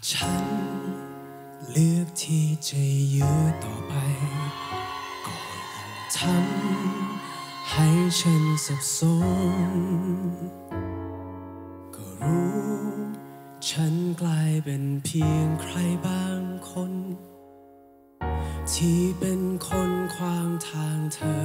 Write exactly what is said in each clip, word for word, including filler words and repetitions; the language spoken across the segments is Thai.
ฉันเลือกที่จะยื้อต่อไปก็ยิ่งทำให้ฉันสับสนก็รู้ฉันกลายเป็นเพียงใครบางคนที่เป็นคนขวางทางเธอ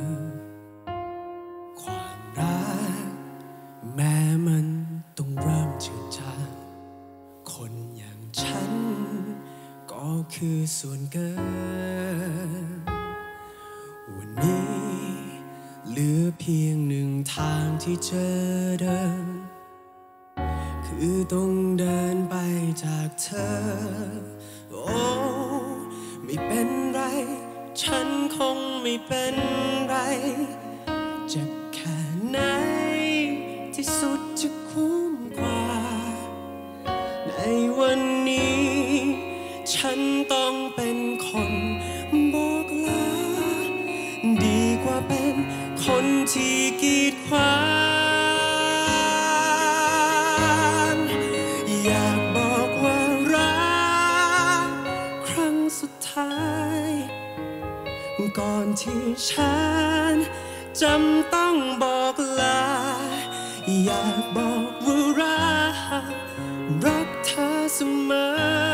ความรักแม้มันต้องเริ่มจืดจางคนอย่างฉันก็คือส่วนเกินวันนี้เหลือเพียงหนึ่งทางที่เจอเดินคือต้องเดินไปจากเธอโอ้ไม่เป็นไรฉันคงไม่เป็นไรเจ็บแค่ไหนที่สุดจะคุ้มกว่าในวันนี้ฉันต้องเป็นคนบอกลาดีกว่าเป็นคนที่กีดขวางอยากบอกว่ารักครั้งสุดท้ายก่อนที่ฉันจำต้องบอกลาอยากบอกว่ารักรักเธอเสมอ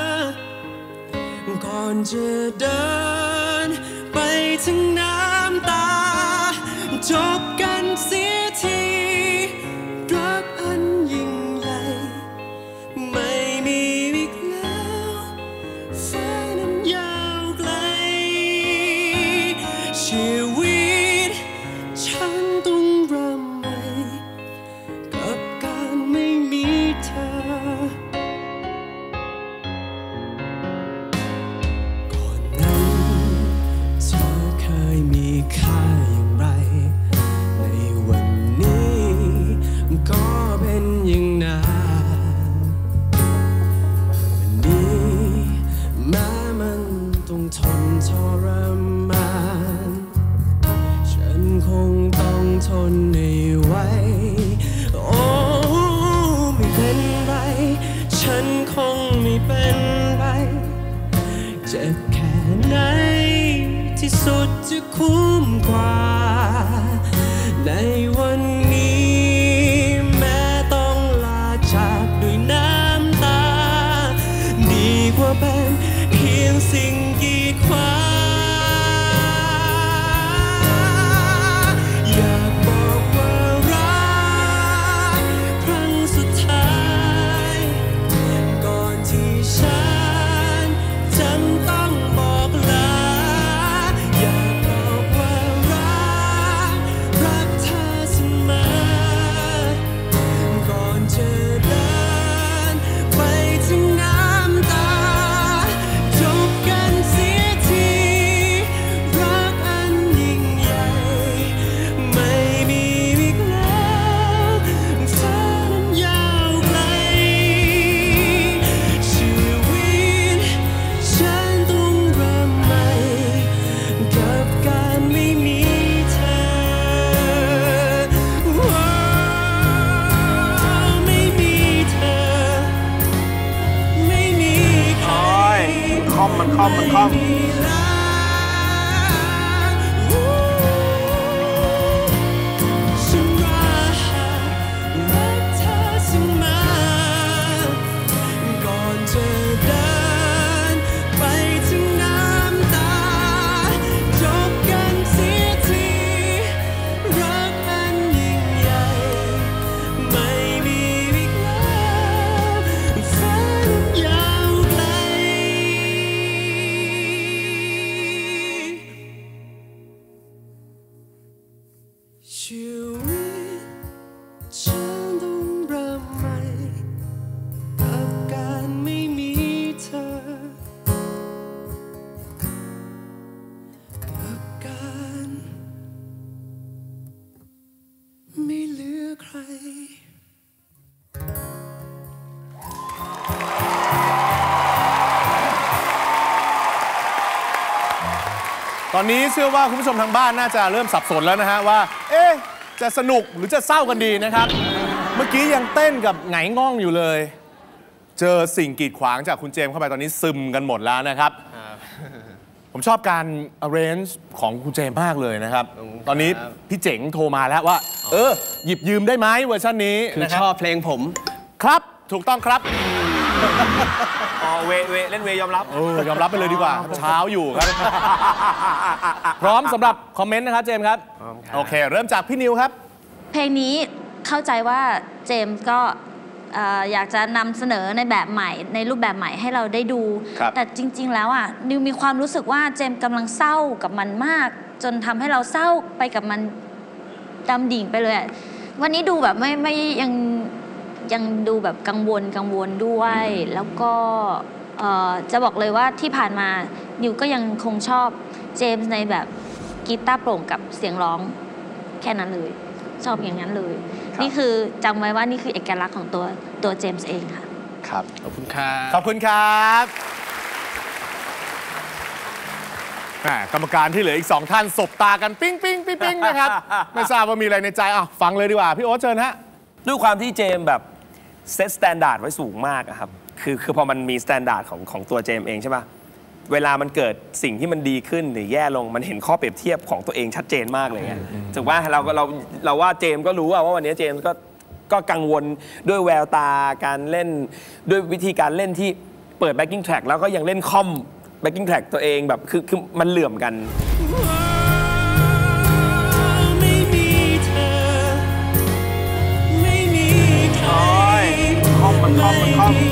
ก่อนจะเดินไปถึงน้ำตาจบกันเสียทีรักอันยิ่งใหญ่ไม่มีอีกแล้วฟ้านั้นยาวไกลชีวิตฉันต้องเริ่มใหม่กับการไม่มีเธอก่อนนั้นเธอเคยมีค่าอย่างไรในวันนี้ก็เป็นอย่างนั้นวันนี้แม้มันต้องทนทรมานฉันคงต้องทนให้ไหวโอ้ไม่เป็นไรฉันคงไม่เป็นไรเจ็บแค่ไหนที่สุดจะคุ้มกว่าในวันนี้แม้ต้องลาจากด้วยน้ำตาดีกว่าเป็นเพียงสิ่งกีดขวางอยากบอกว่ารักครั้งสุดท้ายก่อนที่ฉันจำต้องบอกลาอยากบอกว่ารักรักเธอเสมอก่อนจะเดินไปถึงน้ำตาจบกันเสียทีรักอันยิ่งใหญ่ไม่มีอีกแล้วฟ้านั้นยาวไกลชีวิตฉันต้องเริ่มใหม่กับการไม่มีเธอโอ้ไม่มีเธอไม่มีใครคอมมันคอมมันคอมไม่มีแล้วฉันรักรักเธอเสมอก่อนจะเดินไปถึงน้ำตาจบกันเสียทีรักอันยิ่งใหญ่ไม่มีอีกแล้วฟ้านั้นยาวไกลชีวิตฉันต้องเริ่มใหม่กับการไม่มีเธอกับการไม่เหลือใครตอนนี้เชื่อว่าคุณผู้ชมทางบ้านน่าจะเริ่มสับสนแล้วนะฮะว่าเอ๊ะจะสนุกหรือจะเศร้ากันดีนะครับ เมื่อกี้ยังเต้นกับไหงง่องอยู่เลยเจอสิ่งกีดขวางจากคุณเจมส์เข้าไปตอนนี้ซึมกันหมดแล้วนะครับผมชอบการ arrange ของคุณเจมส์มากเลยนะครับตอนนี้พี่เจ๋งโทรมาแล้วว่าเออหยิบยืมได้ไหมเวอร์ชันนี้คือชอบเพลงผมครับถูกต้องครับอ๋อเวเวเล่นเวยอมรับเออยอมรับไปเลยดีกว่าเช้าอยู่ครับพร้อมสำหรับคอมเมนต์นะครับเจมส์ครับโอเคเริ่มจากพี่นิวครับเพลงนี้เข้าใจว่าเจมส์ก็อยากจะนำเสนอในแบบใหม่ในรูปแบบใหม่ให้เราได้ดูแต่จริงๆแล้วอ่ะนิวมีความรู้สึกว่าเจมส์กำลังเศร้ากับมันมากจนทำให้เราเศร้าไปกับมันดำดิ่งไปเลยวันนี้ดูแบบไม่ไม่ยังยังดูแบบกังวลกังวลด้วยแล้วก็จะบอกเลยว่าที่ผ่านมานิวก็ยังคงชอบเจมส์ในแบบกีตาร์โปร่งกับเสียงร้องแค่นั้นเลยชอบอย่างนั้นเลยนี่คือจำไว้ว่านี่คือเอกลักษณ์ของตัวตัวเจมส์เองค่ะครับขอบคุณครับขอบคุณครับกรรมการที่เหลืออีกสองท่านสบตากันปิ้งปิ้งปิ้งปิ้งนะครับไม่ทราบว่ามีอะไรในใจอ่ะฟังเลยดีกว่าพี่โอ๊ตเชิญฮะด้วยความที่เจมส์แบบเซตสแตนดาร์ดไว้สูงมากครับคือคือพอมันมีสแตนดาร์ดของของตัวเจมส์เองใช่ป่ะเวลามันเกิดสิ่งที่มันดีขึ้นหรือแย่ลงมันเห็นข้อเปรียบเทียบของตัวเองชัดเจนมากเลยไงถูกว่าเราเราเราว่าเจมส์ก็รู้ว่าวันนี้เจมส์ก็ก็กังวลด้วยแววตาการเล่นด้วยวิธีการเล่นที่เปิดแบ็กกิ้งแทร็กแล้วก็ยังเล่นคอมแบ็กกิ้งแทร็กตัวเองแบบคือคือมันเหลื่อมกันไม่มีเธอไม่มีใครคอมมันคอมมันคอม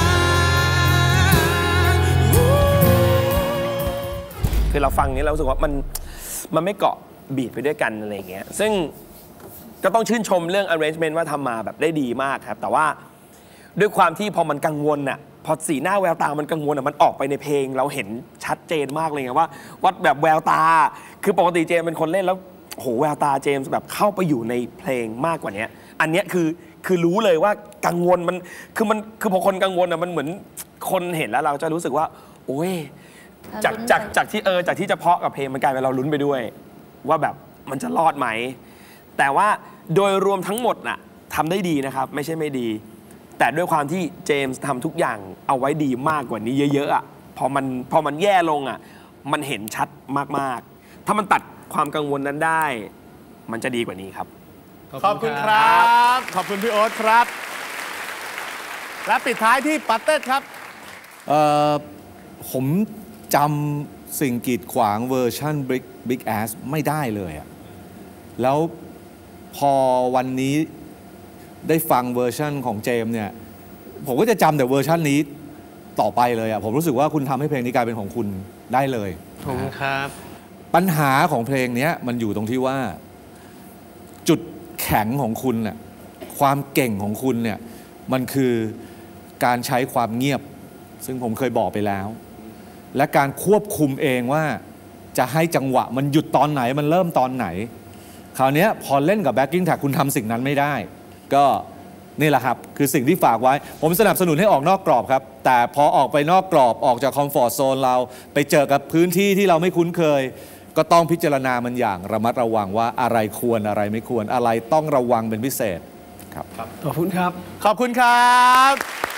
คือเราฟังนี้เรารู้สึกว่ามันมันไม่เกาะบีทไปด้วยกันอะไรอย่างเงี้ยซึ่งก็ต้องชื่นชมเรื่อง arrangement ว่าทำมาแบบได้ดีมากครับแต่ว่าด้วยความที่พอมันกังวลน่ะพอสีหน้าแววตามันกังวลอ่ะมันออกไปในเพลงเราเห็นชัดเจนมากเลยไงว่าว่าแบบแววตาคือปกติเจมเป็นคนเล่นแล้วโหแววตาเจมแบบเข้าไปอยู่ในเพลงมากกว่านี้อันเนี้ยคือคือรู้เลยว่ากังวลมันคือมันคือพอคนกังวลอ่ะมันเหมือนคนเห็นแล้วเราจะรู้สึกว่าโอ้ยจากจากจากที่เออจากที่จะเพาะกับเพลงมันกลายเป็นเราลุ้นไปด้วยว่าแบบมันจะรอดไหมแต่ว่าโดยรวมทั้งหมดน่ะทำได้ดีนะครับไม่ใช่ไม่ดีแต่ด้วยความที่เจมส์ทำทุกอย่างเอาไว้ดีมากกว่านี้เยอะๆอ่ะพอมันพอมันแย่ลงอ่ะมันเห็นชัดมากๆถ้ามันตัดความกังวลนั้นได้มันจะดีกว่านี้ครับขอบคุณครับขอบคุณพี่โอ๊ตครับและปิดท้ายที่ปัตเต้ครับเอ่อผมจำสิ่งกีดขวางเวอร์ชัน Big Big Ass ไม่ได้เลยอะแล้วพอวันนี้ได้ฟังเวอร์ชันของเจมเนี่ยผมก็จะจำแต่เวอร์ชันนี้ต่อไปเลยอะผมรู้สึกว่าคุณทำให้เพลงนี้กลายเป็นของคุณได้เลยขอบคุณครับปัญหาของเพลงนี้มันอยู่ตรงที่ว่าจุดแข็งของคุณน่ะความเก่งของคุณเนี่ยมันคือการใช้ความเงียบซึ่งผมเคยบอกไปแล้วและการควบคุมเองว่าจะให้จังหวะมันหยุดตอนไหนมันเริ่มตอนไหนคราวนี้พอเล่นกับแบ็กกิ้งแท็กคุณทำสิ่งนั้นไม่ได้ก็นี่แหละครับคือสิ่งที่ฝากไว้ผมสนับสนุนให้ออกนอกกรอบครับแต่พอออกไปนอกกรอบออกจากคอมฟอร์ตโซนเราไปเจอกับพื้นที่ที่เราไม่คุ้นเคยก็ต้องพิจารณามันอย่างระมัดระวังว่าอะไรควรอะไรไม่ควรอะไรต้องระวังเป็นพิเศษครับขอบคุณครับขอบคุณครับ